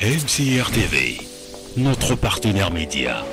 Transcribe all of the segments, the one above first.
MCR TV, notre partenaire média.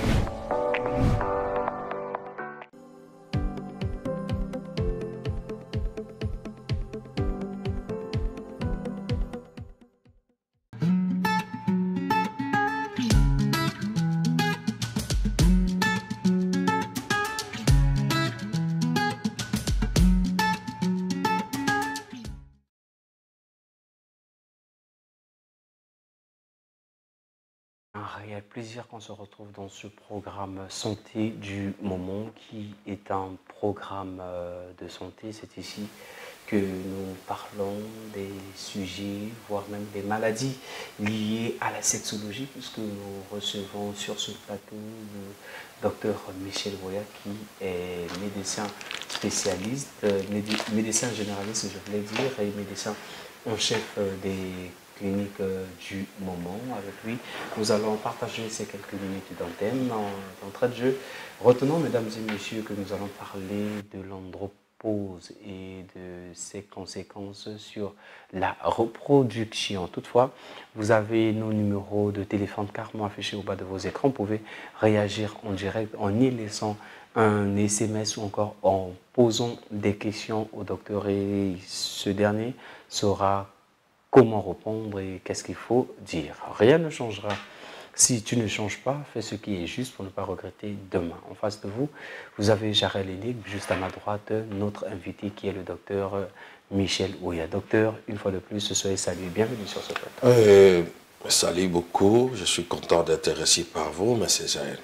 Un réel plaisir qu'on se retrouve dans ce programme Santé du moment qui est un programme de santé. C'est ici que nous parlons des sujets, voire même des maladies liées à la sexologie, puisque nous recevons sur ce plateau le docteur Michel Oya qui est médecin spécialiste, médecin généraliste je voulais dire, et médecin en chef des clinique du moment. Avec lui, nous allons partager ces quelques minutes d'antenne d'entrée de jeu. Retenons, mesdames et messieurs, que nous allons parler de l'andropause et de ses conséquences sur la reproduction. Toutefois, vous avez nos numéros de téléphone carrément affichés au bas de vos écrans. Vous pouvez réagir en direct en y laissant un SMS ou encore en posant des questions au docteur, et ce dernier saura comment répondre et qu'est-ce qu'il faut dire. Rien ne changera. Si tu ne changes pas, fais ce qui est juste pour ne pas regretter demain. En face de vous, vous avez Jarel Enig, juste à ma droite, notre invité qui est le docteur Michel Oya. Docteur, une fois de plus, soyez salué. Bienvenue sur ce plateau. Salut beaucoup. Je suis content d'être reçu par vous, M. Jarel.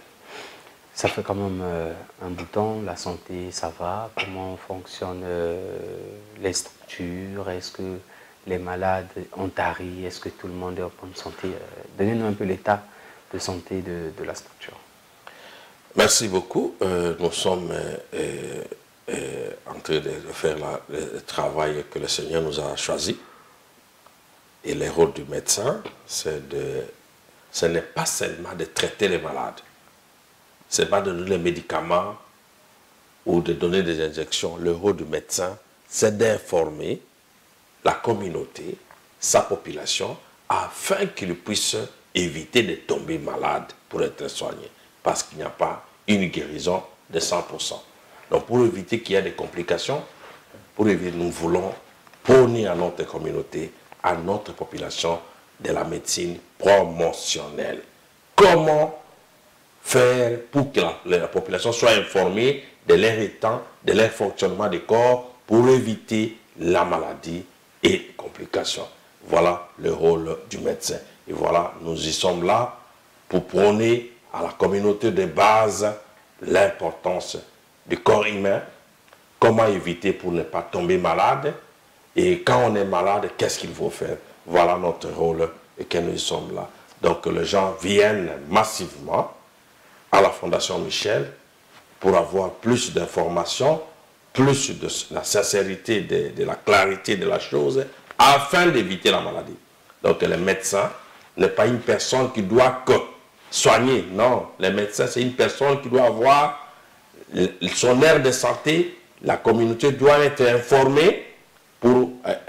Ça fait quand même un bout de temps, la santé, ça va. Comment fonctionnent les structures? Est-ce que les malades ont tari? Est-ce que tout le monde est en bonne santé? Donnez-nous un peu l'état de santé de la structure. Merci beaucoup. Nous sommes en train de faire le travail que le Seigneur nous a choisi. Et le rôle du médecin, ce n'est pas seulement de traiter les malades. Ce n'est pas de donner les médicaments ou de donner des injections. Le rôle du médecin, c'est d'informer la communauté, sa population, afin qu'ils puissent éviter de tomber malades pour être soignés. Parce qu'il n'y a pas une guérison de 100%. Donc pour éviter qu'il y ait des complications, nous voulons prôner à notre communauté, à notre population, de la médecine promotionnelle. Comment faire pour que la population soit informée de leur état, de leur fonctionnement du corps, pour éviter la maladie et complications. Voilà le rôle du médecin. Et voilà, nous y sommes là pour prôner à la communauté de base l'importance du corps humain, comment éviter pour ne pas tomber malade, et quand on est malade, qu'est-ce qu'il faut faire. Voilà notre rôle et que nous y sommes là. Donc les gens viennent massivement à la Fondation Michel pour avoir plus d'informations, plus de la sincérité, de la clarité de la chose, afin d'éviter la maladie. Donc le médecin n'est pas une personne qui doit que soigner. Non, le médecin, c'est une personne qui doit avoir son aire de santé. La communauté doit être informée pour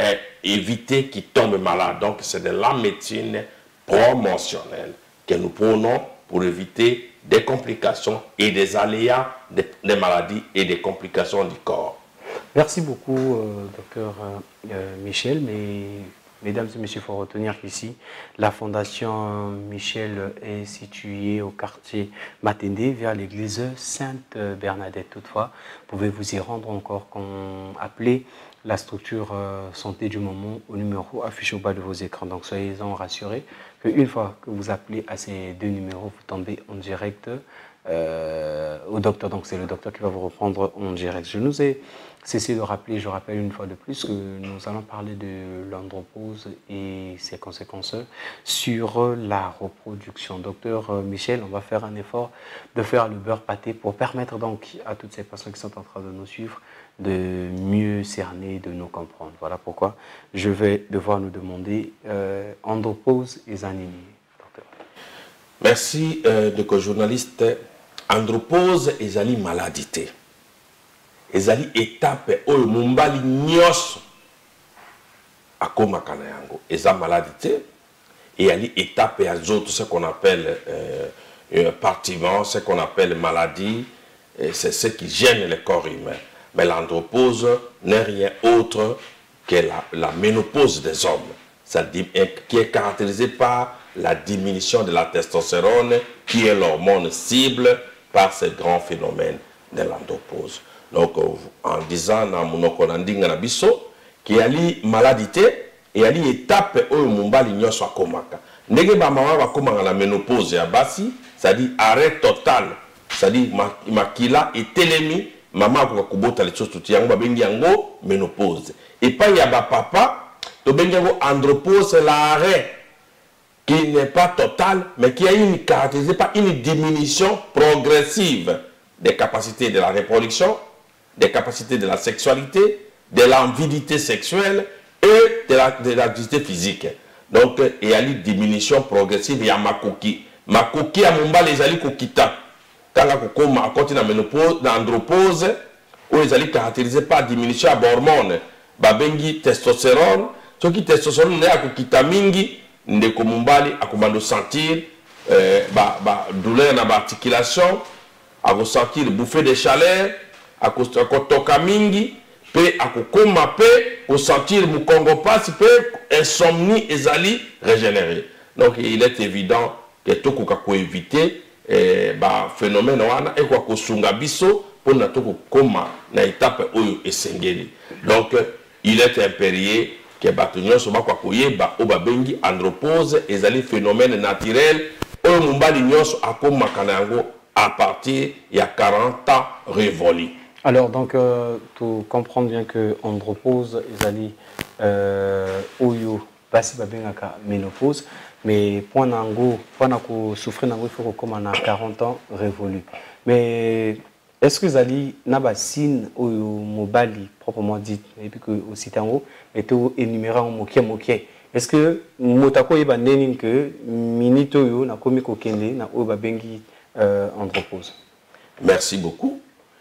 éviter qu'il tombe malade. Donc c'est de la médecine promotionnelle que nous prenons pour éviter des complications et des aléas des maladies et des complications du corps. Merci beaucoup, docteur Michel. Mesdames et messieurs, il faut retenir qu'ici, la Fondation Michel est située au quartier Matendé, vers l'église Sainte-Bernadette. Toutefois, vous pouvez vous y rendre encore quand appelez la structure santé du moment au numéro affiché au bas de vos écrans. Donc soyez-en rassurés qu'une fois que vous appelez à ces deux numéros, vous tombez en direct au docteur. Donc c'est le docteur qui va vous reprendre en direct. Je nous ai cessé de rappeler, je rappelle une fois de plus, que nous allons parler de l'andropause et ses conséquences sur la reproduction. Docteur Michel, on va faire un effort de faire le beurre pâté pour permettre donc à toutes ces personnes qui sont en train de nous suivre de mieux cerner, de nous comprendre. Voilà pourquoi je vais devoir nous demander andropause et anémie. Docteur. Merci, de journaliste. Andropause et ali maladité. Ezali étape oyo mumbali nyos akoma kana yango eza maladité et il y a une étape et autres, ce qu'on appelle partiment, ce qu'on appelle maladie, c'est ce qui gêne le corps humain. Mais l'andropause n'est rien autre que la ménopause des hommes, qui est caractérisée par la diminution de la testostérone, qui est l'hormone cible par ce grand phénomène de l'andropause. Donc, en disant dans mon okonandinga biso, qu'il y a une maladie, et il y a une étape où mumbali nyoso akomaka. Ndenge ba mama ba komanga la ménopause ya basi, c'est-à-dire arrêt total, c'est-à-dire makila et télémi, maman ko kubota les choses tout yango ba bengi yango ménopause. Et pas y a ba papa, to bengi yango andropause, l'arrêt qui n'est pas total, mais qui a une caractérisée par une diminution progressive des capacités de la reproduction, des capacités de la sexualité, de l'envidité sexuelle et de l'activité physique. Donc, il y a une diminution progressive, il y a makoki. Makoki à Mumba, les alliés kokita. Quand on a continué l'andropause, où les alliés caractérisés par diminution d'hormones, babengi testostérone, ce qui testostérone n'est à kokita mingi, ndeko Mumbali, à comment sentir douleur dans l'articulation, à ressentir bouffée de chaleur, à kotoka mingi, pe à kokoma pe, au sentir mukongo passe pe, insomnie et zali régénéré. Donc il est évident que tout ko éviter phénomène wana et ko sunga biso pour na to koma na étape oyo esengeli. Donc il est impérieux que batunyo so ba kwa koyeba o babengi andropause ezali phénomène naturel oyo mumbali nyonso akoma kanango à partir il y a 40 ans révolus. Alors, donc, tu comprends bien que andropause, ezali oyo basi babengaka ménopause, mais pour souffrir nango, il faut qu'on a 40 ans révolu. Mais est-ce que ezali na signe oyo mobali proprement dit, et puis que aussi tango, mais tu énuméré en moké. Est-ce que motako yeba neni que minito yo na komi kokende na oyo babengi andropause? Merci beaucoup.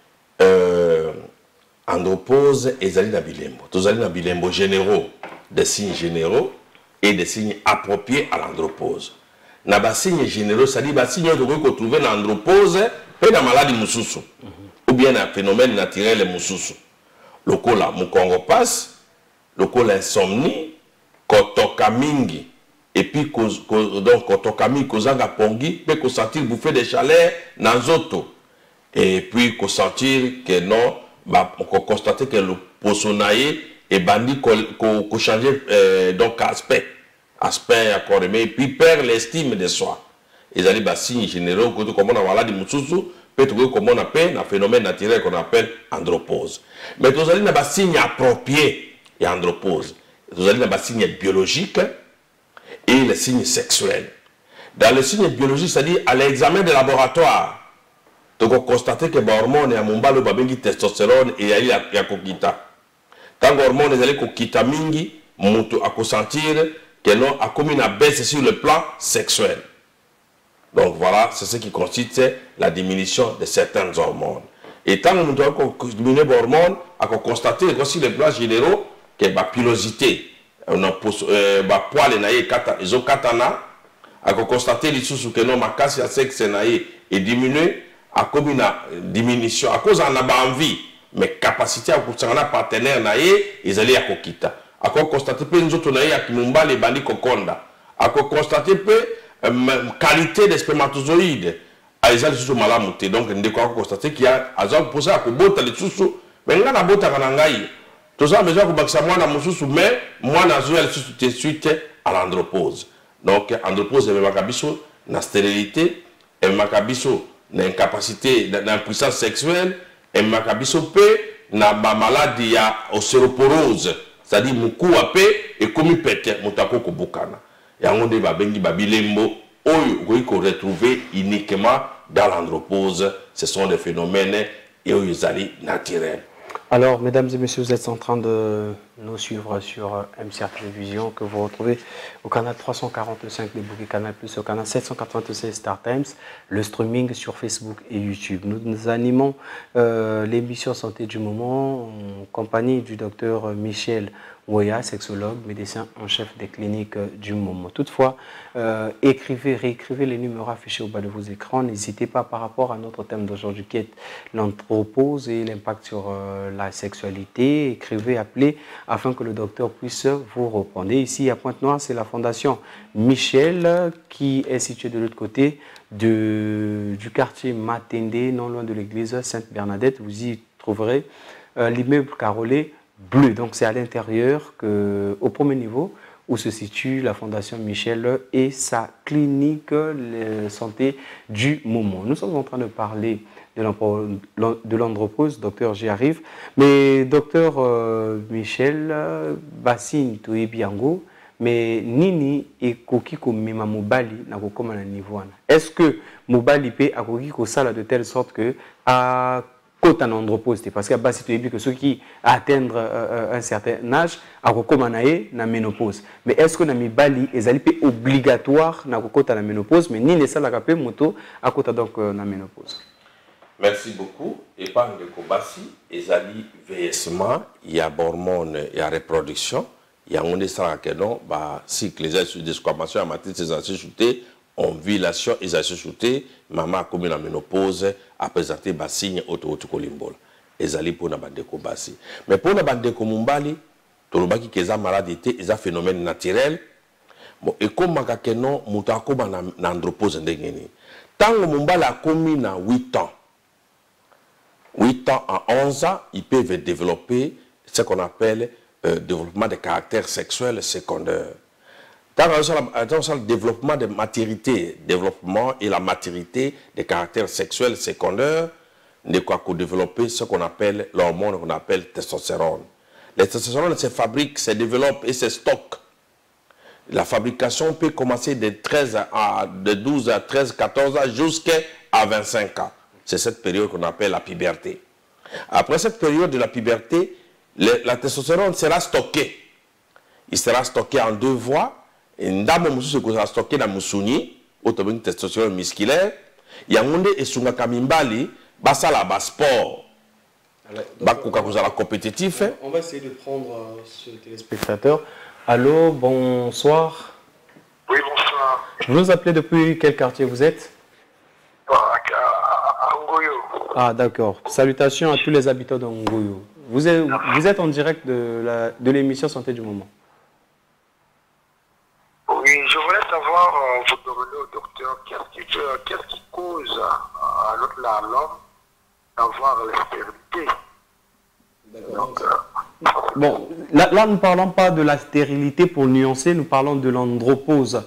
Andropause et zali na bilembo. Tozali na bilembo généraux, des signes généraux et des signes appropriés à l'andropause. Na ba signes généraux, c'est-à-dire ba signes que trouver dans l'andropause et dans maladie mususu ou bien un phénomène naturel mususu. Le kola mukongo passe, le kola insomnie, kotoka mingi et puis donc kotoka mingi kozanga pongi, peut ko sentir bouffer des chaleurs dans zoto. Et puis, qu'on sentir que non, qu'on constate que le posonaye est bandit, qu'on change donc aspect encore aimé, et puis perd l'estime de soi. Ils allaient des signes généraux, comme on a maladie mususu, peut-être comme on appelle un phénomène naturel qu'on appelle andropause. Mais vous allez des signes appropriés et andropause. Vous allez des signes biologiques et les signes sexuels. Dans les signes biologiques, c'est-à-dire à l'examen de laboratoire, donc on constate que les hormones et mumbalo babengi testostérone et ya kokita. Quand les hormones ezali kokita mingi, mutu a sentir que non a commis une baisse sur le plan sexuel. Donc voilà, c'est ce qui constitue la diminution de certaines hormones. Et tant que nous avons diminué les hormones, on a constaté aussi les plans généraux que la pilosité, poil et katana, on a constaté que non ma casse à sexe est diminuée. À cause d'une diminution, à cause d'un envie, mais capacité à construire un partenaire naïe, ils allaient à Kokita. À quoi constater que nous autres naïe à Kimumba les bandits Kokonda. À quoi constater que qualité des spermatozoïdes, à ils allaient sous malamuté. Donc nous devons constater qu'il y a à zone pour ça que bota les sous, mais là la bota kanangaï. Tout ça besoin que baksa moi na mususu, mais moi na zoé tout de suite à l'andropause. Donc andropause est makabiso na stérilité, et makabiso l'incapacité d'impuissance sexuelle et makabisope na maladie ya ostéoporose, c'est-à-dire muku ape et komi pete mutako kobukana yango de babengi babilembo oyo ko retrouver uniquement dans l'andropause. Ce sont des phénomènes et naturels. Alors, mesdames et messieurs, vous êtes en train de nous suivre sur MCR Télévision, que vous retrouvez au canal 345 des Bouquets Canal+, au canal 796 Star Times, le streaming sur Facebook et YouTube. Nous animons l'émission Santé du moment en compagnie du docteur Michel Woya, sexologue, médecin en chef des cliniques du moment. Toutefois, réécrivez les numéros affichés au bas de vos écrans. N'hésitez pas par rapport à notre thème d'aujourd'hui qui est l'andropause et l'impact sur la sexualité. Écrivez, appelez afin que le docteur puisse vous répondre. Et ici, à Pointe-Noire, c'est la fondation Michel qui est située de l'autre côté du quartier Matende, non loin de l'église Sainte-Bernadette. Vous y trouverez l'immeuble carrelé bleu. Donc c'est à l'intérieur, au premier niveau, où se situe la Fondation Michel et sa clinique de santé du moment. Nous sommes en train de parler de l'andropause, docteur, j'y arrive. Mais docteur Michel, Bassine Toyebiango, mais nini et koki ko mema mobali na ko koma na niveau wana. Est-ce que mobali pe akoki ko sala de telle sorte que à côté andropause, parce que Bassi tu dis que ceux qui atteignent un certain âge à recommander na ménopause. Mais est-ce que na mibali est obligatoire na côté la ménopause, mais ni ne ça la capé moto à côté donc na ménopause. Merci beaucoup. Et par de Kobasi, ezali vieillissement, il y a hormones, il y a reproduction, il y a un ça que non, bah cycle les aides de exclamation à matrice des anciens ovulation, ils ont shooté, maman a commis la ménopause, a présenté des signes auto-kolimbola. Ils allaient pour la bande de Kobasi. Mais pour la bande de Komumbali, tout le monde qui est malade, ils ont un phénomène naturel. Bon, et comme je dis, non, je suis en andropause. Tant que Mumbali a commis 8 ans, 8 ans à 11 ans, ils peuvent développer ce qu'on appelle développement de caractère sexuel secondaire. Dans le développement de maturité, développement et la maturité des caractères sexuels secondaires, ne quoi que développer ce qu'on appelle l'hormone qu'on appelle testostérone. Le testostérone se fabrique, se développe et se stocke. La fabrication peut commencer de 12 à 13, 14 ans jusqu'à 25 ans. C'est cette période qu'on appelle la puberté. Après cette période de la puberté, la testostérone sera stockée. Il sera stocké en 2 voies. Ndamo mususu sera stocké dans musuni, autobine testostérone musculaire. Yangonde et sunga kamimbali, basala bas sport. Bakuka kozala compétitif. On va essayer de prendre ce téléspectateur. Allô, bonsoir. Oui, bonsoir. Vous nous appelez depuis quel quartier vous êtes? À Ngoyo. Ah, d'accord. Salutations à tous les habitants de Ngoyo. Vous êtes en direct de l'émission Santé du moment. Oui, je voulais savoir, vous demandez au docteur, qu'est-ce qui cause à l'homme d'avoir la stérilité? Donc, bon, là, nous ne parlons pas de la stérilité pour nuancer, nous parlons de l'andropause.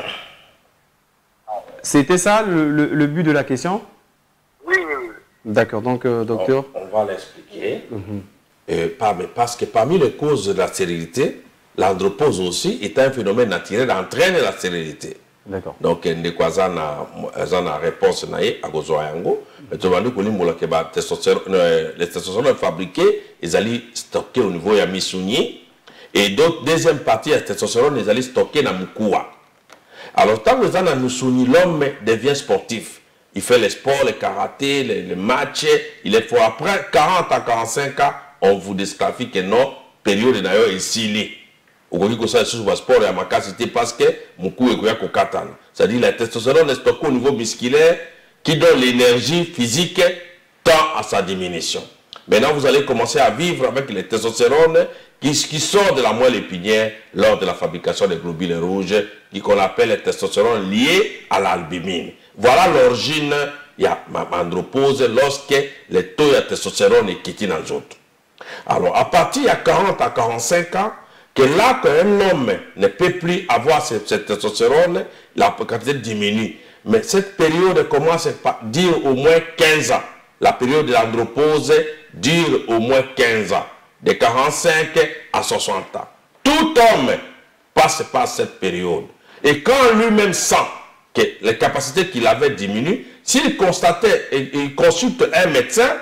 C'était ça le but de la question? Oui, oui, oui. D'accord, donc, docteur. On va l'expliquer. Parce que parmi les causes de la stérilité, l'andropause aussi est un phénomène naturel qui entraîne la stérilité. D'accord. Donc, il y a une réponse à Gozoyango. Mais tu vas nous dire que les testostérone fabriqués, ils allaient stocker au niveau de Missouni. Et d'autres, deuxième partie, les testostérone, ils allaient stocker dans Mukua. Alors, tant que dans Missouni, l'homme devient sportif. Il fait les sports, le karaté, les matchs. Il est fort. Après 40 à 45 ans, on vous disqualifie que non, période d'ailleurs ici. Vous voyez que ça sur le sport et à ma capacité parce que mon cou est goya kokatan. C'est-à-dire la testostérone est stockée au niveau musculaire qui donne l'énergie physique tend à sa diminution. Maintenant, vous allez commencer à vivre avec les testostérone qui sort de la moelle épinière lors de la fabrication des globules rouges qu'on appelle les testostérone liés à l'albumine. Voilà l'origine de l'andropause lorsque les taux de testostérone est quitté dans les autres. Alors, à partir de 40 à 45 ans, que là qu'un homme ne peut plus avoir cette testostérone, la quantité diminue. Mais cette période commence à durer au moins 15 ans. La période de l'andropause dure au moins 15 ans. De 45 à 60 ans. Tout homme passe par cette période. Et quand lui-même sent que les capacités qu'il avait diminuent, s'il constatait et il consulte un médecin,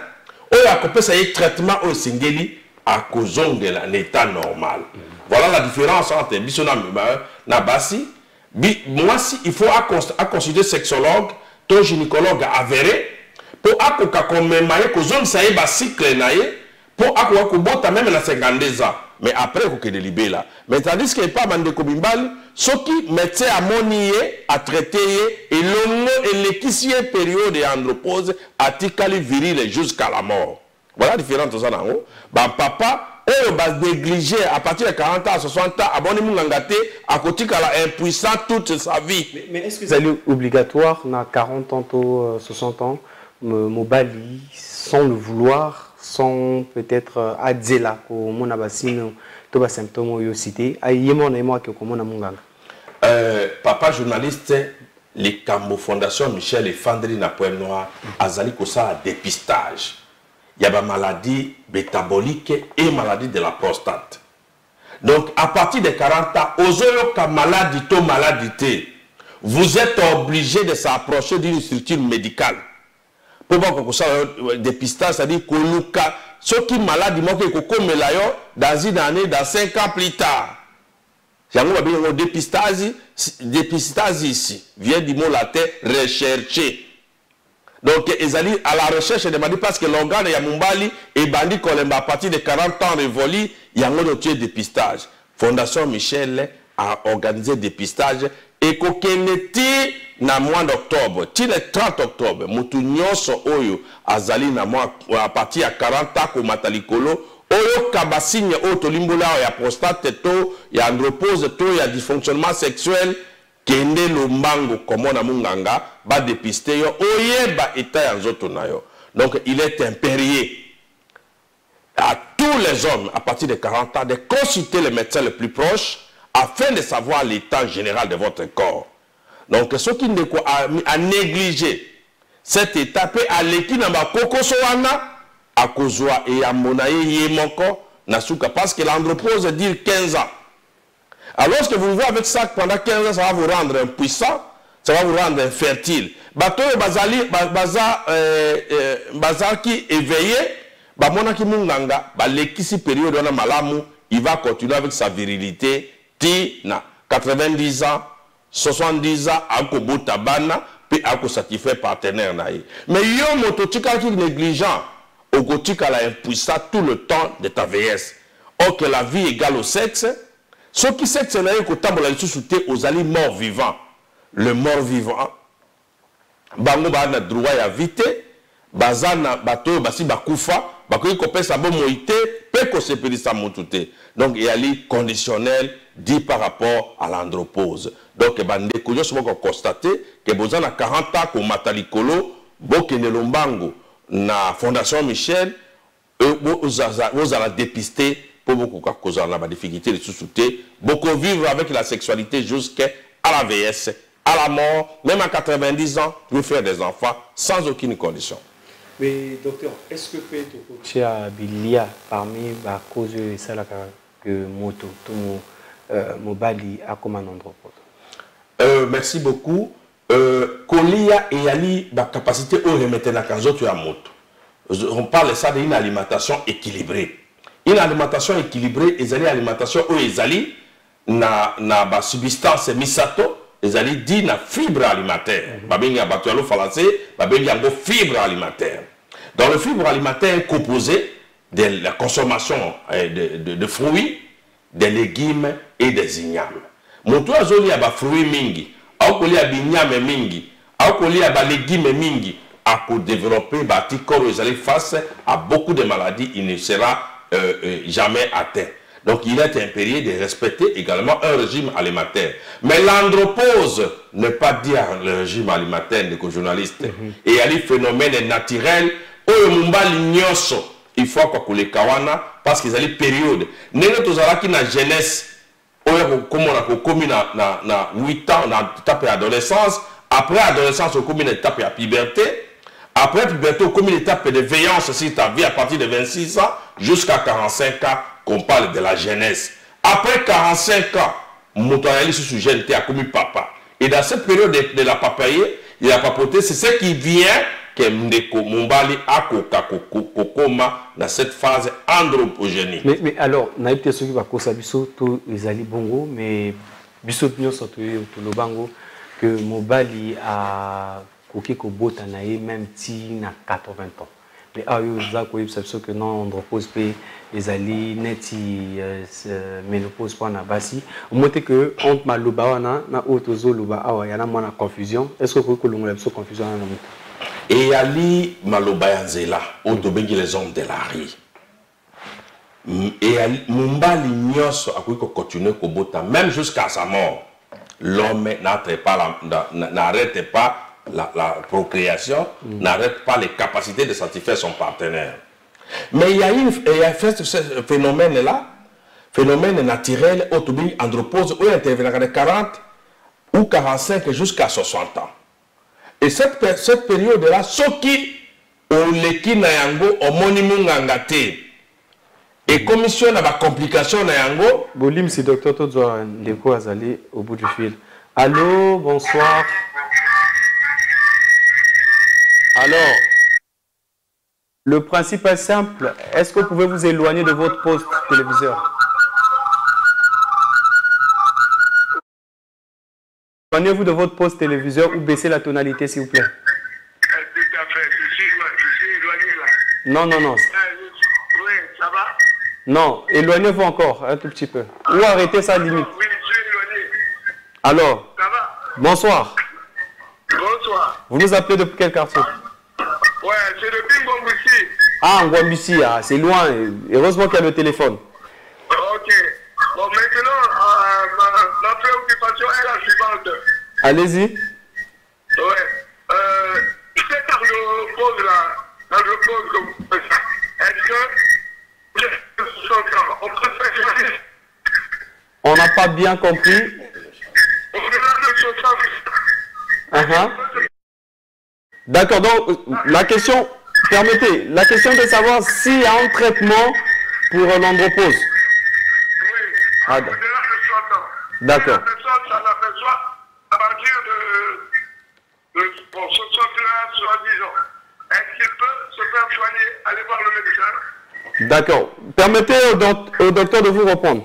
oyo akopesa ye traitement oyo singeli akozongela na état normal. Voilà la différence entre biso na basi. Moi, si il faut consulter sexologue, ton gynécologue avéré, pour akoka komemaye kozongisa ye ba cycle na ye, pour akoka kobota même na 52 ans. Mais après, il faut que libé là. Mais tandis qu'il n'y a pas de kobimbal, ce qui médecin a monié, a traité, et l'homme et l'équissier période d'andropause a ticali viril jusqu'à la mort. Voilà la différence de ça. Papa, on va négliger à partir de 40 ans, 60 ans, abonné Mungangate, à côté qu'elle a impuissant toute sa vie. Mais est-ce que c'est obligatoire, na 40 ans, 60 ans, Mobali, sans le vouloir, sans peut-être adzela ko mona basino to ba symptômes yo cité ayemo na moi que komona munganga papa journaliste les Cambo Fondation Michel et Fandri na Poème Noir azali ko ça dépistage il y a ba maladie métabolique et maladie de la prostate. Donc à partir de 40 ans ozoyo ka maladie to maladité vous êtes obligé de s'approcher d'une structure médicale. Pour voir ça dépistage, c'est-à-dire que ceux qui sont malades, ils sont dans une année, dans 5 ans plus tard. Le dépistage ici vient du mot latin rechercher. Donc, ils allaient à la recherche de Madi parce que l'organe de Yamumbali et Bandi Kolemba à partir de 40 ans révolu, il y a un dépistage. Fondation Michel a organisé dépistage et kokeneti na mois d'octobre, le 30 octobre, mutu nyonso oyo azali na mois à partir de 40 ans ko matalikolo oyo kabasigne oyo tolimbola ya prostate to ya andropause to ya dysfonctionnement sexuel kende lombango komona munganga ba dépister yo oyeba état ya nzoto na yo. Donc il est impérié à tous les hommes à partir de 40 ans de consulter le médecin le plus proche afin de savoir l'état général de votre corps. Donc, ceux qui ont négligé cette étape, à l'équipe n'a pas kokosoana, à kozwa et à monaye yemoko, nasuka, parce que l'andropause dit 15 ans. Alors que vous voyez avec ça, pendant 15 ans, ça va vous rendre impuissant, ça va vous rendre infertile. Bato bazali, bazaki éveillé, bamona ki munganga, l'équipe période on a malamu, il va continuer avec sa virilité. Na 90 ans, 70 ans, ako botabana, puis ako satisfait partenaire naïe. Mais yo mototika qui négligent, au gotika la impuissant tout le temps de ta vieillesse. Or que la vie égale au sexe, ce qui sexe naïe ko tambola sous-souté aux alliés morts vivants. Le mort vivant, bango ba na droit ya vite, bazana bato basi bakufa, bakoki kopesa bo moité, pe ko sepelisa motute. Donc il y a les conditionnels dit par rapport à l'andropause. Donc, nous avons constaté que vous avez 40 ans comme Matalikolo, Bokene Lombango, na Fondation Michel, vous allez dépister pour beaucoup de difficultés de sous-souté, beaucoup vivre avec la sexualité jusqu'à la vieillesse, à la mort, même à 90 ans, vous faire des enfants sans aucune condition. Mais docteur, est-ce que peut-être Bilia parmi la cause de ça que moto, tout Mobali a comme un andropause? Merci beaucoup. Kolia et Yali, la capacité de remettre la canzote à moto. On parle ça d'une alimentation équilibrée. Une alimentation équilibrée, ils allaient alimentation où ils allaient na substance misato, ils allaient dire na fibre alimentaire. Babengi a battu à l'eau français, babengi a fibre alimentaire. Dans le fibre alimentaire est composé de la consommation de fruits, des légumes et des ignames. Moto azoli aba fruits mingi, akoli abinyame mingi, akoli aba légumes mingi, ako développer bati corps ils face à beaucoup de maladies, il ne sera jamais atteint. Donc il est impérié de respecter également un régime alimentaire. Mais l'andropause ne pas dire le régime alimentaire de journaliste. Et il y a des phénomènes naturels où mumbali nyoso il faut que les kawana parce qu'ils ont des périodes. Nous avons une jeunesse comme on a commis na 8 ans, on a tapé adolescence. Après adolescence, on a tapé à puberté. Après puberté, on a une étape de veillance si tu as vie à partir de 26 ans jusqu'à 45 ans qu'on parle de la jeunesse. Après 45 ans, mon sous jeune a commis papa. Et dans cette période de la papaye, il a papoté, c'est ce qui vient que Ndeko Mumbali akoka kokoma dans cette phase andropogénique. Mais alors, naïpte ceux qui va causer biso to ezali bongo, mais biso pnyo soto to lo bango que Mobali a koki ko bota na même ti na 80 ans. Mais ayo za ko yebisa biso que non andropause pe ezali neti ménopause pa na basi. Moté que entre maloba wana na otozo loba awa yana mwana confusion. Est-ce que ko longola biso confusion na moto? Et Ali Maloba Yanzela, au Dobengi les hommes de la rue. Et Mumbali Nyos a continué Kobota, même jusqu'à sa mort. L'homme n'arrête pas la procréation, n'arrête pas les capacités de satisfaire son partenaire. Mais il y a ce phénomène-là, phénomène naturel, au Dobengi andropause, où il intervient de 40 ou 45 jusqu'à 60 ans. Et cette période-là, ceux qui ont l'équipe Nayango, ont monimungangate. Et commission n'a pas complication Nayango. Bolim, c'est docteur Todzo Ndeko Azali au bout du fil. Allô, bonsoir. Alors, le principe est simple. Est-ce que vous pouvez vous éloigner de votre poste téléviseur? Éloignez-vous de votre poste téléviseur ou baissez la tonalité, s'il vous plaît. Tout à fait, je suis éloigné là. Non, non, non. Oui, ça va? Non, éloignez-vous encore un tout petit peu. Ou arrêtez ça limite. Oui, je suis éloigné. Alors, Ça va? bonsoir. Bonsoir. Vous nous appelez depuis quel quartier? Ouais, c'est depuis Ngwambussi. Ah, Ngwambussi, ah, c'est loin. Heureusement qu'il y a le téléphone. Ok. Bon, maintenant, ma préoccupation est la suivante. Allez-y. Ouais. Cette andropause là, l'andropause que vous faites, est-ce que on peut faire On n'a pas bien compris. au-delà de 60? D'accord, donc la question, permettez, la question de savoir s'il y a un traitement pour l'andropause. Oui, Ah, au-delà de 60 ans. D'accord. La personne, ça l'aperçoit à partir de 60 ans, 70 ans. Est-ce qu'il peut se faire soigner, aller voir le médecin? D'accord. Permettez au docteur de vous répondre.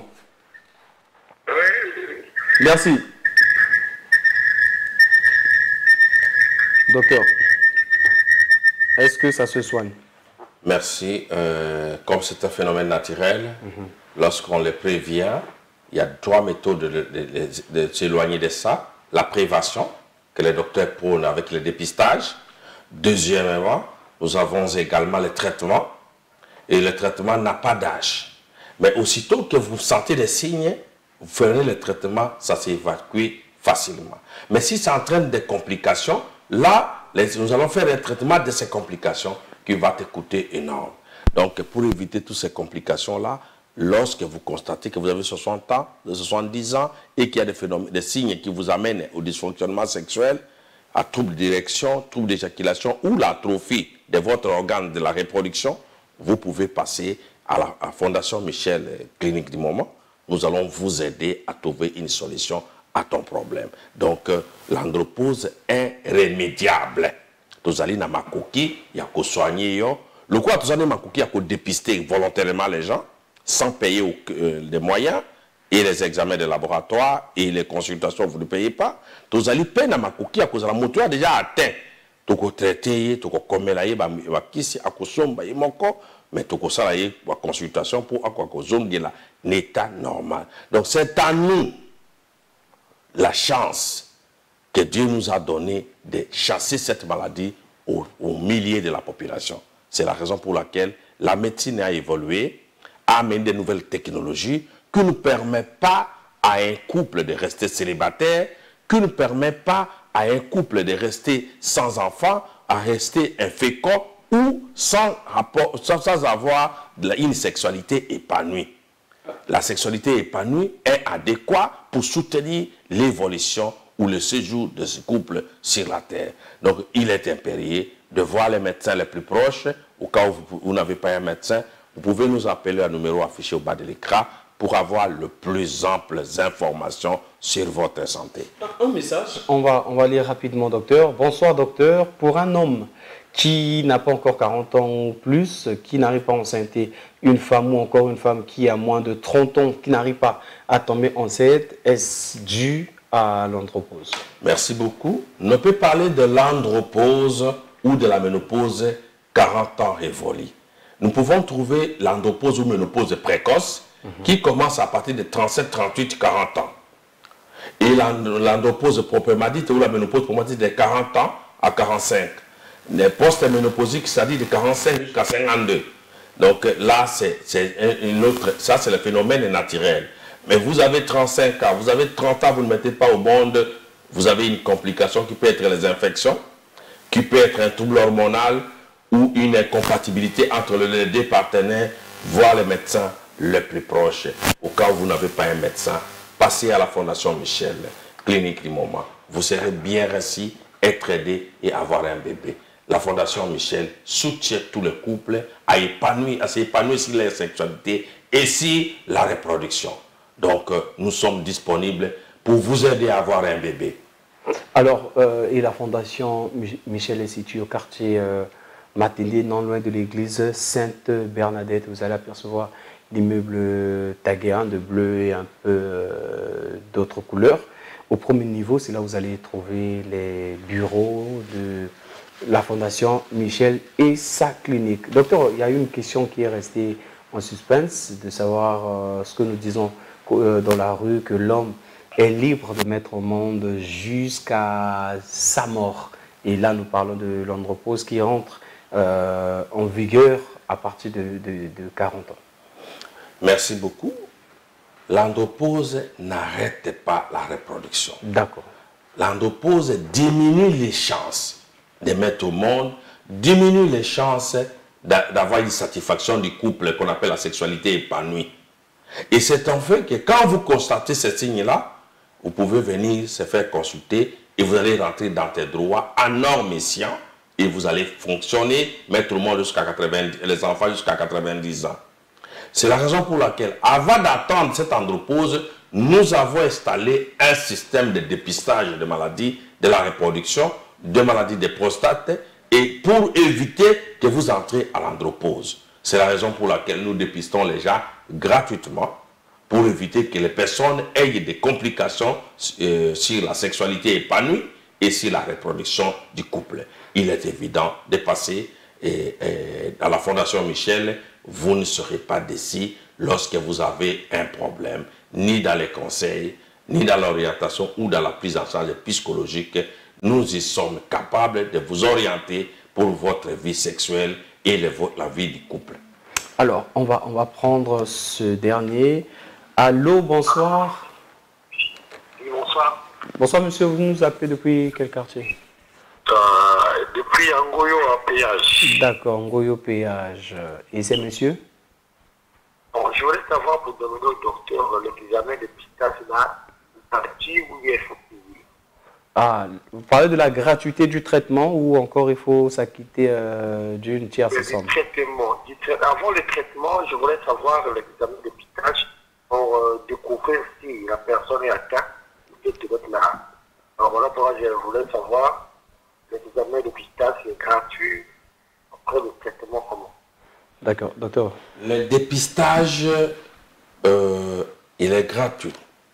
Oui. Merci. Docteur, est-ce que ça se soigne? Merci. Comme c'est un phénomène naturel, lorsqu'on le prévient, il y a 3 méthodes de s'éloigner de ça. La prévention, que les docteurs prônent avec le dépistage. Deuxièmement, nous avons également le traitement. Et le traitement n'a pas d'âge. Mais aussitôt que vous sentez des signes, vous ferez le traitement, ça s'évacue facilement. Mais si ça entraîne des complications, là, nous allons faire un traitement de ces complications qui va te coûter énorme. Donc, pour éviter toutes ces complications-là, lorsque vous constatez que vous avez 60 ans, 70 ans, et qu'il y a des phénomènes, des signes qui vous amènent au dysfonctionnement sexuel, à troubles d'érection, troubles d'éjaculation ou l'atrophie de votre organe de la reproduction, vous pouvez passer à la Fondation Michel Clinique du Moment. Nous allons vous aider à trouver une solution à ton problème. Donc, l'andropause est rémédiable. Vous allez dans ma coquille, il y a qu'à soigner. Le quoi, vous allez dans ma coquille, il y a qu'à dépister volontairement les gens, sans payer des moyens, et les examens de laboratoire, et les consultations, vous ne payez pas. Vous allez payer dans ma coquille, à cause de la moteur déjà atteint. Tu peux traiter, tu peux commettre, tu peux mais tu peux faire une consultation pour l'état normal. Donc, c'est à nous la chance que Dieu nous a donnée de chasser cette maladie au milieu de la population. C'est la raison pour laquelle la médecine a évolué, a amené de nouvelles technologies qui ne permettent pas à un couple de rester célibataire, qui ne permettent pas à un couple de rester sans enfant, à rester infécond ou sans avoir une sexualité épanouie. La sexualité épanouie est adéquate pour soutenir l'évolution ou le séjour de ce couple sur la terre. Donc, il est impérieux de voir les médecins les plus proches. Au cas où vous n'avez pas un médecin, vous pouvez nous appeler à numéro affiché au bas de l'écran pour avoir le plus amples informations sur votre santé. Un message. On va lire rapidement, docteur. Bonsoir, docteur. Pour un homme qui n'a pas encore 40 ans ou plus, qui n'arrive pas à enceinter une femme ou encore une femme qui a moins de 30 ans, qui n'arrive pas à tomber enceinte, est-ce dû à l'andropause? Merci beaucoup. On peut parler de l'andropause ou de la ménopause 40 ans révolus. Nous pouvons trouver l'andropause ou ménopause précoce qui commence à partir de 37, 38, 40 ans. Et l'andropause proprement dite ou la ménopause proprement dite de 40 ans à 45. Les post-ménopausiques, c'est-à-dire de 45 jusqu'à 52. Donc là, c'est une autre, ça c'est le phénomène naturel. Mais vous avez 35 ans, vous avez 30 ans, vous ne mettez pas au monde, vous avez une complication qui peut être les infections, qui peut être un trouble hormonal ou une incompatibilité entre les deux partenaires, voir le médecin le plus proche. Au cas où vous n'avez pas un médecin, passez à la Fondation Michel, clinique du moment. Vous serez bien reçu, être aidé et avoir un bébé. La Fondation Michel soutient tous les couples à s'épanouir sur leur sexualité et sur la reproduction. Donc, nous sommes disponibles pour vous aider à avoir un bébé. Alors, et la Fondation Michel est située au quartier Matindé, non loin de l'église Sainte-Bernadette. Vous allez apercevoir l'immeuble tagué de bleu et un peu d'autres couleurs. Au premier niveau, c'est là où vous allez trouver les bureaux de la Fondation Michel et sa clinique. Docteur, il y a une question qui est restée en suspense, de savoir ce que nous disons dans la rue, que l'homme est libre de mettre au monde jusqu'à sa mort. Et là, nous parlons de l'andropause qui entre en vigueur à partir de 40 ans. Merci beaucoup. L'andropause n'arrête pas la reproduction. D'accord. L'andropause diminue les chances de mettre au monde, diminue les chances d'avoir une satisfaction du couple qu'on appelle la sexualité épanouie. Et c'est en fait que quand vous constatez ces signes-là, vous pouvez venir se faire consulter et vous allez rentrer dans tes droits en normes et sciences et vous allez fonctionner, mettre au monde jusqu'à 90, les enfants jusqu'à 90 ans. C'est la raison pour laquelle, avant d'attendre cette andropause, nous avons installé un système de dépistage de maladies de la reproduction, de maladies de prostate, et pour éviter que vous entrez à l'andropause. C'est la raison pour laquelle nous dépistons les gens gratuitement, pour éviter que les personnes aient des complications sur la sexualité épanouie et sur la reproduction du couple. Il est évident de passer à la Fondation Michel. Vous ne serez pas déçus lorsque vous avez un problème, ni dans les conseils, ni dans l'orientation ou dans la prise en charge psychologique. Nous y sommes capables de vous orienter pour votre vie sexuelle et la vie du couple. Alors, on va prendre ce dernier. Allô, bonsoir. Oui, bonsoir. Bonsoir, monsieur. Vous nous appelez depuis quel quartier? Depuis Ngoyo à péage. D'accord, Ngoyo péage. Et c'est monsieur? Bon, je voulais savoir pour demander au docteur l'examen de pistage là, gratuit ou il faut payer. Ah, vous parlez de la gratuité du traitement ou encore il faut s'acquitter d'une tierce somme? Avant le traitement, je voulais savoir l'examen de pistage pour découvrir si la personne est atteinte de cette là. Alors voilà pourquoi je voulais savoir. L'examen de pistage est gratuit après le traitement comment? D'accord, docteur. Le dépistage, il est gratuit.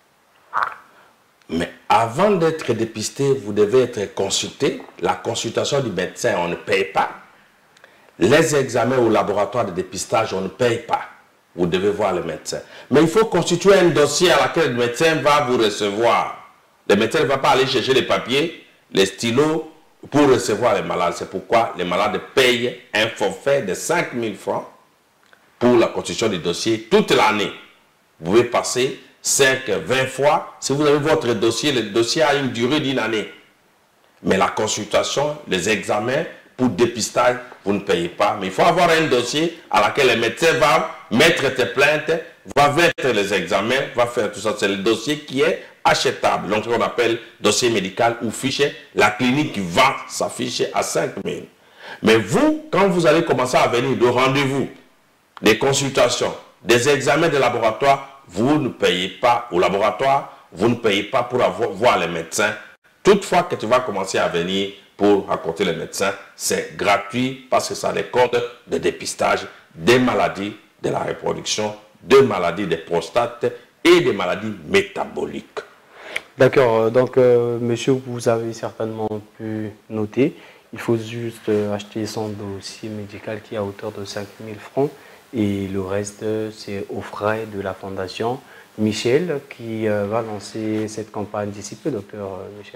Mais avant d'être dépisté, vous devez être consulté. La consultation du médecin, on ne paye pas. Les examens au laboratoire de dépistage, on ne paye pas. Vous devez voir le médecin. Mais il faut constituer un dossier à laquelle le médecin va vous recevoir. Le médecin ne va pas aller chercher les papiers, les stylos, pour recevoir les malades. C'est pourquoi les malades payent un forfait de 5 000 francs pour la constitution du dossier toute l'année. Vous pouvez passer 5, 20 fois. Si vous avez votre dossier, le dossier a une durée d'une année. Mais la consultation, les examens pour dépistage, vous ne payez pas. Mais il faut avoir un dossier à laquelle le médecin va mettre tes plaintes, va mettre les examens, va faire tout ça. C'est le dossier qui est achetable. Donc, ce qu'on appelle dossier médical ou fichier. La clinique vend sa fiche à 5 000. Mais vous, quand vous allez commencer à venir de rendez-vous, des consultations, des examens de laboratoire, vous ne payez pas au laboratoire, vous ne payez pas pour voir les médecins. Toutefois que tu vas commencer à venir, pour raconter les médecins. C'est gratuit parce que ça les compte de dépistage des maladies de la reproduction, des maladies des prostates et des maladies métaboliques. D'accord, donc monsieur, vous avez certainement pu noter, il faut juste acheter son dossier médical qui est à hauteur de 5 000 francs et le reste c'est aux frais de la fondation Michel qui va lancer cette campagne d'ici peu, docteur Michel.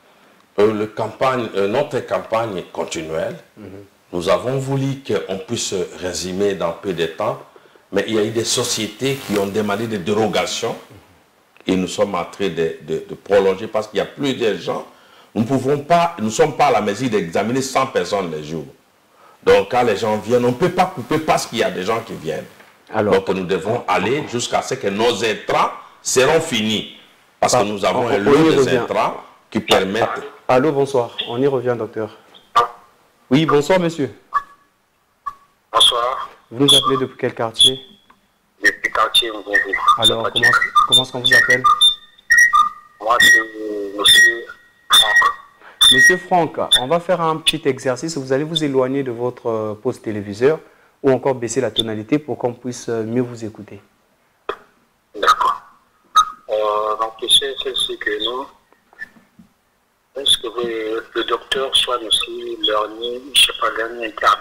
Notre campagne est continuelle. Nous avons voulu qu'on puisse résumer dans peu de temps, mais il y a eu des sociétés qui ont demandé des dérogations et nous sommes en train de prolonger parce qu'il y a plusieurs gens. Nous ne sommes pas à la mesure d'examiner 100 personnes les jours. Donc quand les gens viennent, on ne peut pas couper parce qu'il y a des gens qui viennent. Alors, donc nous devons aller jusqu'à ce que nos intrants seront finis. Parce que nous avons un lot des intrants qui permettent... Allô, bonsoir. On y revient, docteur. Oui, bonsoir, monsieur. Bonsoir. Vous nous appelez depuis quel quartier? Depuis quartier, alors, comment est-ce qu'on vous appelle? Moi, c'est monsieur Franck. Monsieur Franck, on va faire un petit exercice. Vous allez vous éloigner de votre poste téléviseur ou encore baisser la tonalité pour qu'on puisse mieux vous écouter. D'accord. Donc, c'est celle-ci que nous... Est-ce que le docteur soit aussi l'hernie, je ne sais pas, l'hernie interne?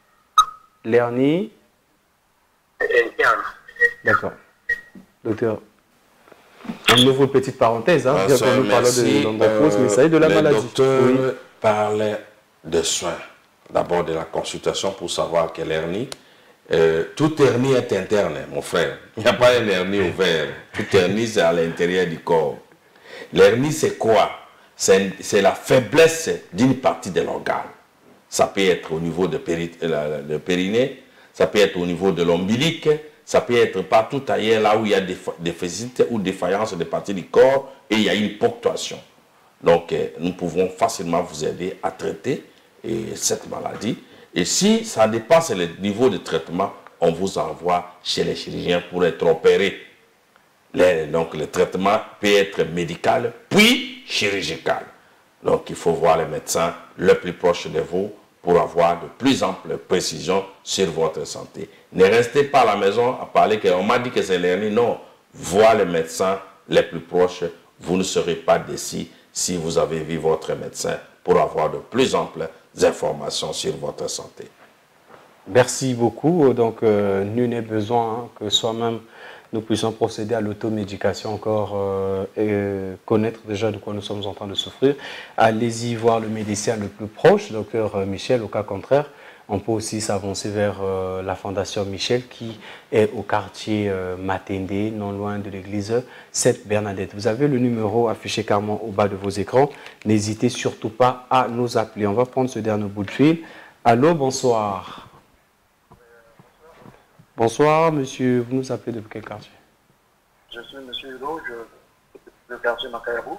L'hernie interne. D'accord. Docteur, on ouvre une petite parenthèse, hein, bien qu'on nous parle d'endométriose, mais ça est de la maladie. Le docteur parlait de soins, d'abord de la consultation pour savoir quelle hernie. Toute hernie est interne, mon frère. Il n'y a pas une hernie ouverte. Toute hernie, c'est à l'intérieur du corps. L'hernie, c'est quoi? C'est la faiblesse d'une partie de l'organe. Ça peut être au niveau de périnée, ça peut être au niveau de l'ombilique, ça peut être partout ailleurs là où il y a des déficits ou défaillances de parties du corps et il y a une ponctuation. Donc, nous pouvons facilement vous aider à traiter cette maladie. Et si ça dépasse le niveau de traitement, on vous envoie chez les chirurgiens pour être opéré. Donc, le traitement peut être médical, puis chirurgical. Donc, il faut voir les médecins le plus proche de vous pour avoir de plus amples précisions sur votre santé. Ne restez pas à la maison à parler qu'on m'a dit que c'est l'hernie. Non, voir les médecins les plus proches. Vous ne serez pas déçus si vous avez vu votre médecin pour avoir de plus amples informations sur votre santé. Merci beaucoup. Donc, nul n'est besoin que soi-même nous puissions procéder à l'automédication encore et connaître déjà de quoi nous sommes en train de souffrir. Allez-y voir le médecin le plus proche, docteur Michel. Au cas contraire, on peut aussi s'avancer vers la Fondation Michel qui est au quartier Matende, non loin de l'église Sainte-Bernadette. Vous avez le numéro affiché carrément au bas de vos écrans. N'hésitez surtout pas à nous appeler. On va prendre ce dernier bout de fil. Allô, bonsoir. Bonsoir, monsieur. Vous nous appelez depuis quel quartier? Je suis monsieur Hugo, le quartier Macaïrou.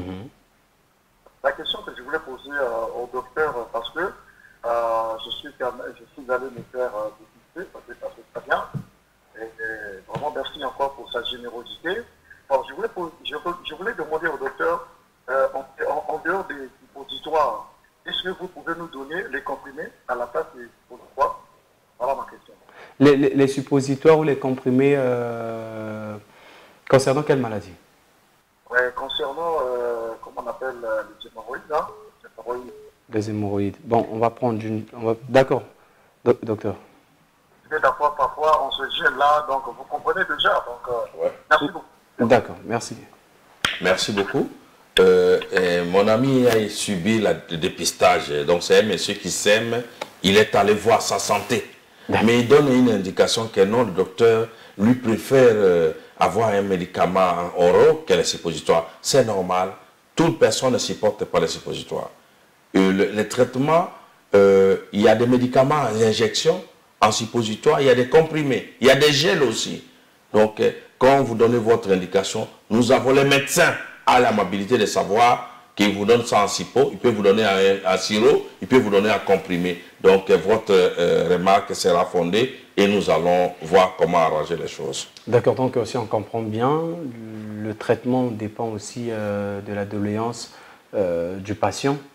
La question que je voulais poser au docteur, parce que je suis allé me faire dépister, ça s'est passé très bien. Et vraiment, merci encore pour sa générosité. Alors, je voulais demander au docteur, en dehors des suppositoires, est-ce que vous pouvez nous donner les comprimés à la place des suppositoires? Voilà ma question. Les suppositoires ou les comprimés concernant quelle maladie? Concernant, comment on appelle les hémorroïdes, là, les hémorroïdes. Bon, on va prendre une... D'accord, docteur. Parfois, on se gêne là, donc vous comprenez déjà. Donc, merci beaucoup. D'accord, merci. Merci beaucoup. Mon ami a subi le dépistage. Donc, c'est un monsieur qui s'aime. Il est allé voir sa santé. Mais il donne une indication que non, le docteur lui préfère avoir un médicament oral que les suppositoires. C'est normal. Toute personne ne supporte pas les suppositoires. Les traitements, il y a des médicaments en injection, en suppositoire, il y a des comprimés, il y a des gels aussi. Donc, quand vous donnez votre indication, nous avons les médecins à l'amabilité de savoir qu'il vous donne ça en sippo, il peut vous donner un sirop, il peut vous donner un comprimé. Donc, votre remarque sera fondée et nous allons voir comment arranger les choses. D'accord, donc si on comprend bien, le traitement dépend aussi de la doléance du patient.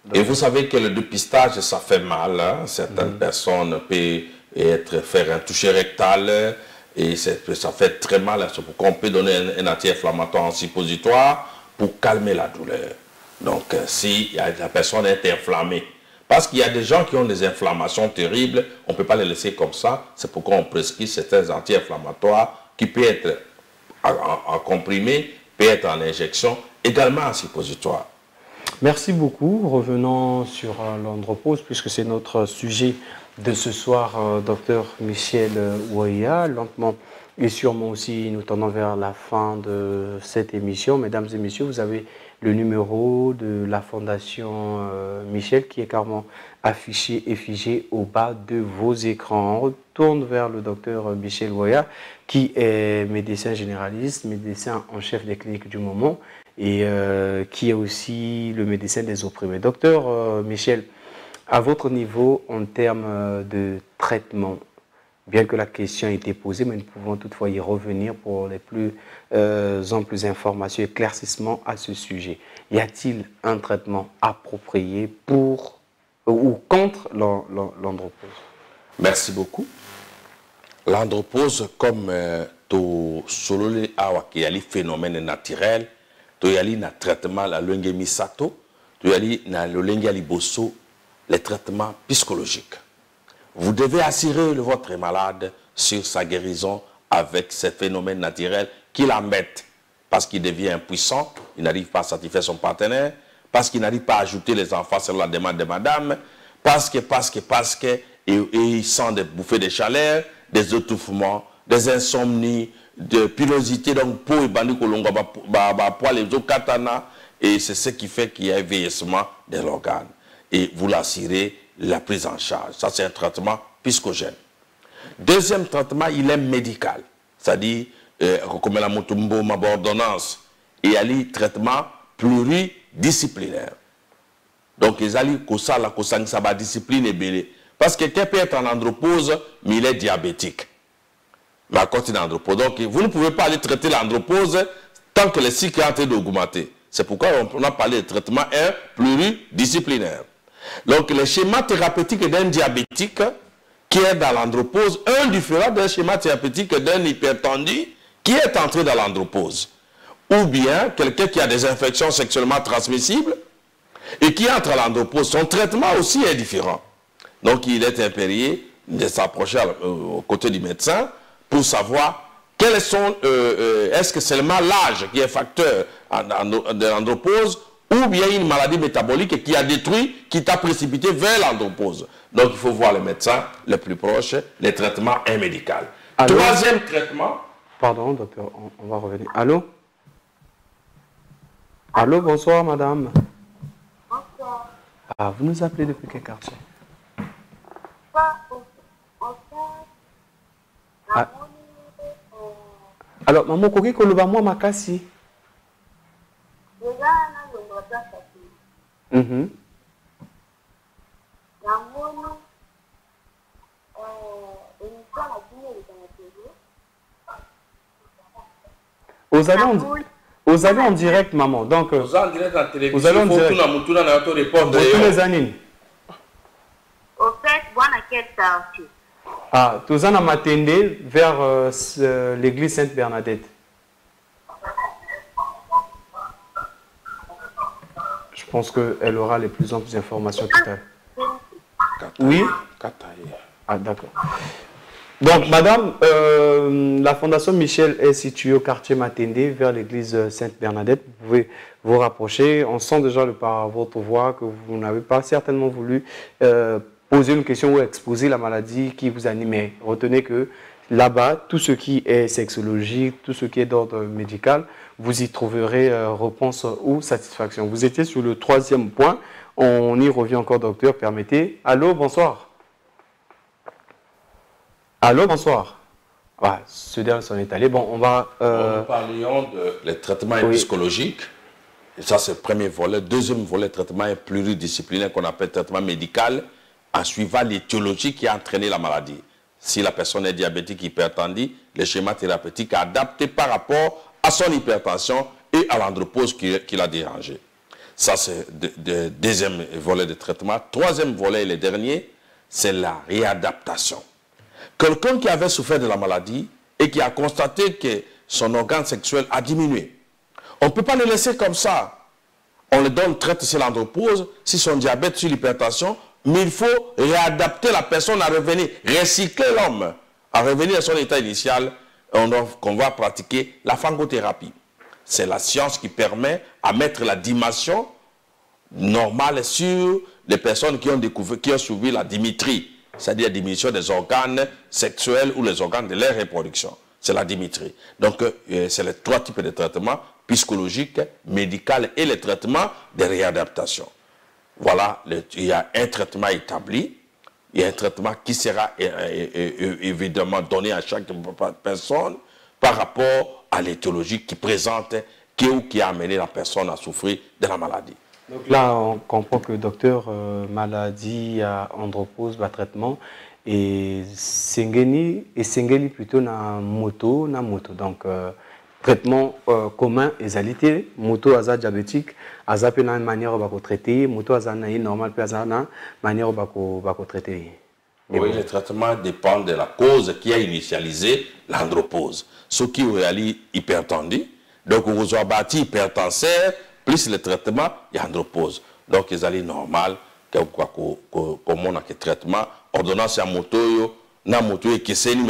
Et vous savez que le dépistage, ça fait mal. Hein? Certaines personnes peuvent faire un toucher rectal et ça fait très mal. C'est pourquoi on peut donner un anti-inflammatoire en suppositoire pour calmer la douleur. Donc, si la personne est inflammée, parce qu'il y a des gens qui ont des inflammations terribles, on ne peut pas les laisser comme ça. C'est pourquoi on prescrit certains anti-inflammatoires qui peuvent être en comprimé, peut être en injection, également en suppositoire. Merci beaucoup. Revenons sur l'andropause, puisque c'est notre sujet de ce soir, docteur Michel Ouaya. Lentement et sûrement aussi, nous tendons vers la fin de cette émission. Mesdames et messieurs, vous avez le numéro de la Fondation Michel qui est carrément affiché et figé au bas de vos écrans. On retourne vers le docteur Michel Ouaya, qui est médecin généraliste, médecin en chef des cliniques du moment et qui est aussi le médecin des opprimés. Docteur Michel, à votre niveau, en termes de traitement, bien que la question ait été posée, mais nous pouvons toutefois y revenir pour les plus amples informations et éclaircissements à ce sujet. Y a-t-il un traitement approprié pour ou contre l'andropause? Merci beaucoup. L'andropause, comme tout solole awa qui est phénomène naturel, tu y a traitement la langue misato, tu y a le langue bosso, les traitements psychologiques. Vous devez assurer votre malade sur sa guérison avec ces phénomènes naturels qui l'embêtent parce qu'il devient impuissant, il n'arrive pas à satisfaire son partenaire, parce qu'il n'arrive pas à ajouter les enfants sur la demande de madame, parce que il sent des bouffées de chaleur, des étouffements, des insomnies, de pilosité, donc peau et bandit kolonga poil les katana, et c'est ce qui fait qu'il y a un vieillissement de l'organe. Et vous l'assurez la prise en charge. Ça, c'est un traitement psychogène. Deuxième traitement, il est médical. C'est-à-dire, comme la motumbo, ma ordonnance, et il y a un traitement pluridisciplinaire. Donc, ils allaient comme ça, la discipline est belle. Parce que quelqu'un peut être en andropause, mais il est diabétique. Mais à côté d'andropause. Donc, vous ne pouvez pas aller traiter l'andropause tant que le cycle est en train d'augmenter. C'est pourquoi on a parlé de traitement pluridisciplinaire. Donc, le schéma thérapeutique d'un diabétique qui est dans l'andropause, un différent d'un schéma thérapeutique d'un hypertendu qui est entré dans l'andropause. Ou bien quelqu'un qui a des infections sexuellement transmissibles et qui entre à l'andropause. Son traitement aussi est différent. Donc, il est impérié de s'approcher aux côtés du médecin pour savoir quels sont, est-ce que c'est seulement l'âge qui est facteur de l'andropause ou bien une maladie métabolique qui a détruit, qui t'a précipité vers l'andropause. Donc, il faut voir le médecin le plus proche, le traitement est médical. Allô? Troisième traitement. Pardon, docteur, on va revenir. Allô? Allô, bonsoir, madame. Bonsoir. Ah, vous nous appelez depuis quel quartier? Ah. Alors, maman, koki koloba moi makasi. Vous allez en direct, maman. Donc, Vous allez en direct à la télévision. Vous allez en direct. Répondre. Les années. Au fait, voilà quelle sortie. Ah, tous en m'attendez vers l'église Sainte-Bernadette. Je pense qu'elle aura les plus amples informations tout à l'heure. Oui? Ah, d'accord. Donc, madame, la Fondation Michel est située au quartier Matendé, vers l'église Sainte-Bernadette. Vous pouvez vous rapprocher. On sent déjà par votre voix que vous n'avez pas certainement voulu poser une question ou exposer la maladie qui vous anime. Mais retenez que là-bas, tout ce qui est sexologie, tout ce qui est d'ordre médical, vous y trouverez réponse ou satisfaction. Vous étiez sur le troisième point. On y revient encore, docteur. Permettez. Allô, bonsoir. Allô, bonsoir. Ah, ce dernier s'en est allé. Bon, on va... Nous parlions de les traitements psychologiques. Et ça, c'est le premier volet. Deuxième volet, traitement pluridisciplinaire qu'on appelle traitement médical, en suivant l'étiologie qui a entraîné la maladie. Si la personne est diabétique, hypertendue, le schéma thérapeutique est adapté par rapport à son hypertension et à l'andropause qui l'a dérangé. Ça, c'est le deuxième volet de traitement. Troisième volet et le dernier, c'est la réadaptation. Quelqu'un qui avait souffert de la maladie et qui a constaté que son organe sexuel a diminué. On ne peut pas le laisser comme ça. On le donne, traite sur l'andropause, sur son diabète, sur l'hypertension, mais il faut réadapter la personne à revenir, recycler l'homme, à revenir à son état initial, qu'on va pratiquer la fangothérapie. C'est la science qui permet à mettre la dimension normale sur les personnes qui ont subi la dymétrie, c'est-à-dire la diminution des organes sexuels ou les organes de leur reproduction. C'est la dymétrie. Donc, c'est les trois types de traitements, psychologique, médical et les traitements de réadaptation. Voilà, il y a un traitement établi, il y a un traitement qui sera évidemment donné à chaque personne par rapport à l'étiologie qui présente, qui a amené la personne à souffrir de la maladie. Donc là, on comprend que docteur, maladie, andropause, traitement, et sengeli plutôt na moto. Donc, traitement commun et alité, moto aza diabétique, aza pe na manière de traiter, moto aza na normal pe aza na manière de traiter. Oui, le traitement dépend de la cause qui a initialisé l'andropause. Ceux qui ont réalisé hypertendu, donc vous avez bâti hypertenseur, plus le traitement, il y a andropause. Donc, ils allaient normal, comme on a que traitement, ordonnance à moto, na moto et que c'est mais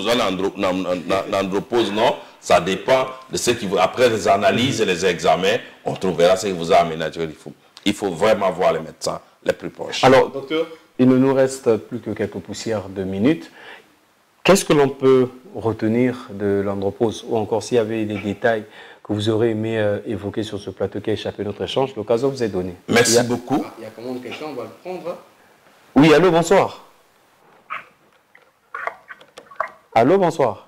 l'andropause, non, ça dépend de ce qui vous, après les analyses et les examens, on trouvera ce qui vous a aménagé. Il faut vraiment voir les médecins les plus proches. Alors, docteur, il ne nous reste plus que quelques poussières de minutes. Qu'est-ce que l'on peut retenir de l'andropause? Ou encore s'il y avait des détails que vous aurez aimé évoquer sur ce plateau qui a échappé à notre échange, l'occasion vous est donnée. Merci beaucoup. Il y a comment une question, on va le prendre. Oui, allô, bonsoir. Allô, bonsoir.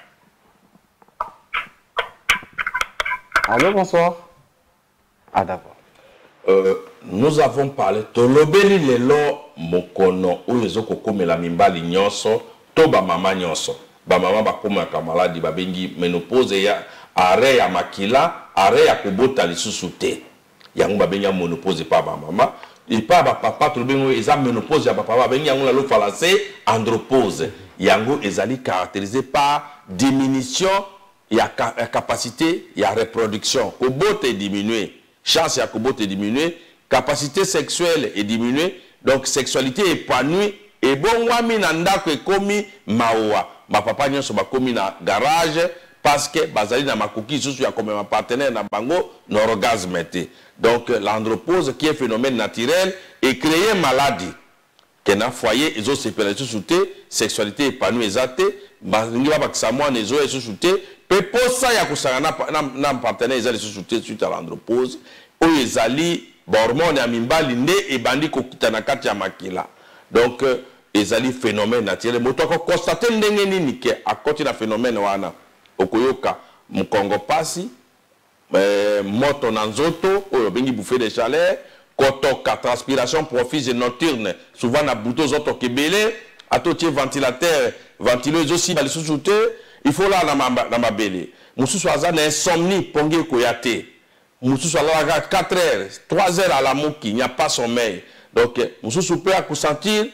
Allô, bonsoir. Ah, d'accord. Nous avons parlé tolobeli lelo mokono oyezo kokomela mimbali nyonso to ba mama nyonso ba mama bakoma ka maladi babengi ménopause ya arrêt ya makila arrêt ya kobota lisusu te yango babengi ménopause pa ba mama et pas ba papa tolobengo eza ménopause ya ba papa babengi yango la lo français andropause yango ezali caractérisé par diminution ya capacité ya reproduction kobota est diminué, chance ya kobota est diminué, capacité sexuelle est diminuée, donc sexualité épanouie, et bon wami nandako ekomi mawa. Ma papa nyonso bakomi na garage parce que bazali na makoki susu ya comme ma partenaire na bango n'orgasme été. Donc l'andropause qui est phénomène naturel et créé maladie. Que na foyer ezo sepela susuté, sexualité épanouie ezate, bazinga bakisamo nezo esusuté, peposa ya kusanga na partenaire ezali susuté suite à l'andropause, o ezali hormone ya mimbali nde ebandi kokitana kati ya makila. Donc ezali phénomène naturel. Moto ko constater ndenge nini ke akoti na phénomène wana okoyoka mukongo pasi moto na nzoto oyo bengi bouffée de chaleur, kotoka transpiration profuse et nocturne, souvent na buto zoto kebele atotie ventilateur ventileuse aussi bali sous-souté, il faut là na mabele. Mususu aza na insomnie pongi koyate. Mususu ala 4 heures, 3 heures à la mouki, il n'y a pas sommeil. Donc, mususu peut sentir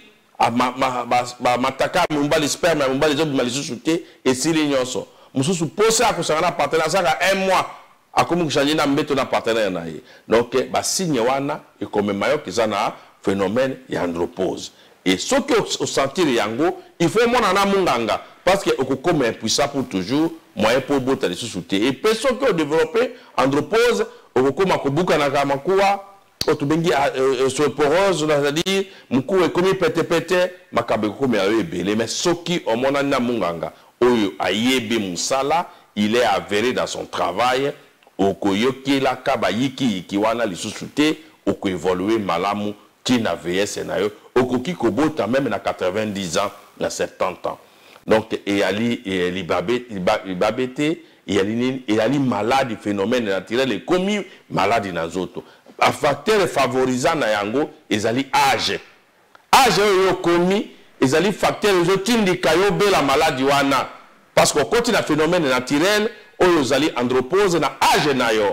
mataka mumbali sperme mumbali zo bimali susuté et sili nyonso. Mususu pose à kusangana partenaire ça 1 mois a comme changer na mbeto na partenaire na ye. Donc, ba signe wana et comme mayo kizana phénomène ya andropause. Et ce que au sentir yango, il faut mon na munganga parce que okokoma impuissant pour toujours moyen pour bota les susuté. Et personne qui a développé andropause okokoma kobuka na kamakuwa otubengi osteoporose, c'est-à-dire mukuu ekomi pete makabe komi ayo ebele, mais soki omona na munganga oyo ayebe musala, il est avéré dans son travail okoyoki la kabayiki kiwana lisusu te okoévoluer malamu tina VS nayo okoki kobota même na 90 ans na 70 ans. Donc et ali babete et ali malade phénomène naturel et commis maladie na zoto. Un facteur favorisant na yango ezali âge. Âge yo commis ezali facteur yo tindika yo be la maladie wana parce que côté na phénomène naturel oyo ezali andropause na âge na yo.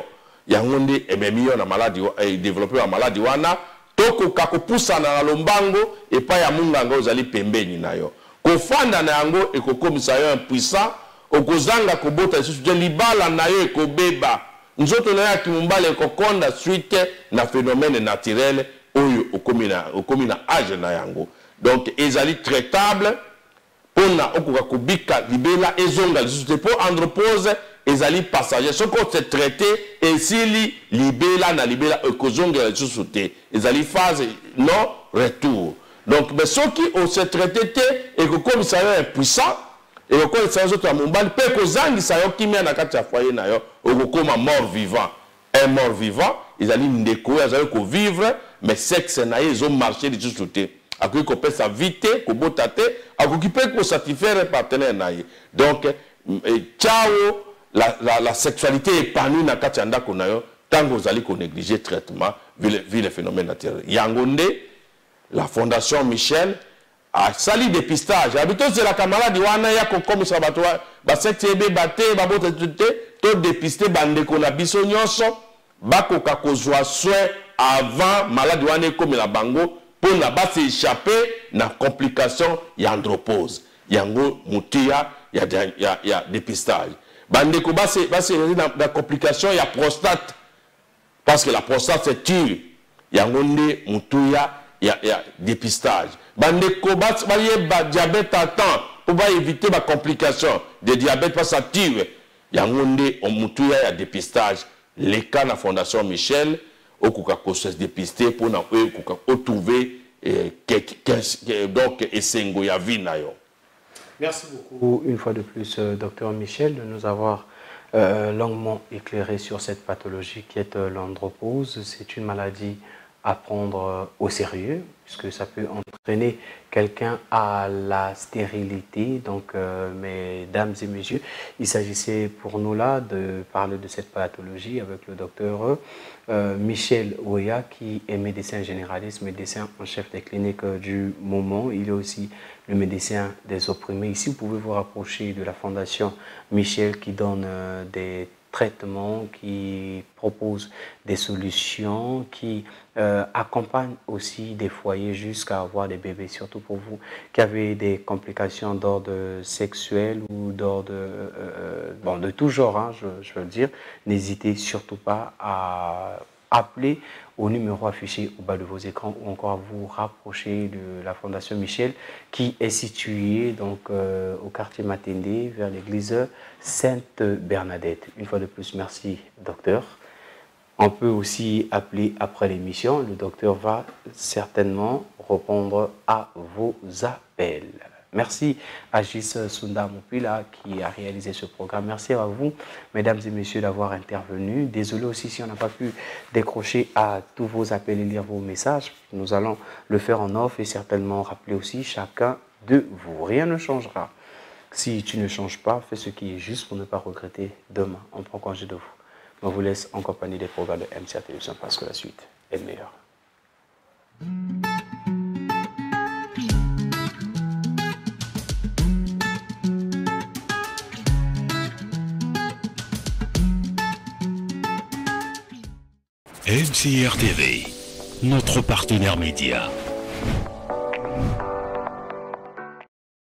yango nde ememi na maladie développer la maladie wana tokoka kopusana na lombango epai ya munganga ozali pembeni na yo kofanda na yango ekokomisa yo impuissant okozanga kobota lisusu te libala na yo ekobeba nzoto na ya kimumbala ekokonda suite na phénomène naturel oyo okomi na âge na yango donc ezali traitable pona okoka kobika libela ezonga lisusu te po andropause ezali passager soko se traité esili libela na libela ekozonga lisusu te ezali phase non retour donc mais soki on se traité te ekokomisa yo impuissant ekokomisa yo nzoto ya mombali mpe ekozangisa yo kimia na kati ya foyer na yo okokoma mort vivant un mort vivant ezali ndeko oyo azali kovivre mais sexe na ye ezomarche lisusu te akoki kopesa vie te kobota te akoki mpe kosatisfaire partenaire na ye donc tiao la sexualité épanouie na kati ya ndako na yo ntango ozali konégliger traitement vu le phénomène naturel yango nde la fondation Michel a sali dépistage habito c'est la camarade wana ya kokomisa bato basexe ebeba te babota te to dépister bandeko na biso nyonso bakoka kozwa soin avant maladie wana ekomela bango mpona base échapper na complication ya andropause yango mutia ya dépistage bandeko base na complication ya prostate parce que la prostate c'est tue yango nde mutuya ya dépistage bandeko bayeba diabète à temps pour éviter la complication de diabète parce que ça tue yango nde mutuya ya dépistage les cas na fondation Michel okuka ko se dépister pour na okuka trouver donc esengo ya vie na yo. Merci beaucoup une fois de plus docteur Michel de nous avoir longuement éclairé sur cette pathologie qui est l'andropause. C'est une maladie à prendre au sérieux puisque ça peut entraîner quelqu'un à la stérilité. Donc, mesdames et messieurs, il s'agissait pour nous là de parler de cette pathologie avec le docteur Michel Oya, qui est médecin généraliste, médecin en chef des cliniques du moment. Il est aussi le médecin des opprimés. Ici, vous pouvez vous rapprocher de la fondation Michel qui donne des traitements, qui propose des solutions, qui accompagne aussi des foyers jusqu'à avoir des bébés, surtout pour vous qui avez des complications d'ordre sexuel ou d'ordre de tout genre, hein, je veux le dire. N'hésitez surtout pas à appeler au numéro affiché au bas de vos écrans ou encore à vous rapprocher de la Fondation Michel qui est située donc au quartier Matendé vers l'église Sainte-Bernadette. Une fois de plus, merci docteur. On peut aussi appeler après l'émission. Le docteur va certainement répondre à vos appels. Merci à Gis Sunda Mopila qui a réalisé ce programme. Merci à vous, mesdames et messieurs, d'avoir intervenu. Désolé aussi si on n'a pas pu décrocher à tous vos appels et lire vos messages. Nous allons le faire en off et certainement rappeler aussi chacun de vous. Rien ne changera. Si tu ne changes pas, fais ce qui est juste pour ne pas regretter demain. On prend congé de vous. On vous laisse en compagnie des programmes de MCA Télévision parce que la suite est meilleure. MCR TV, notre partenaire média.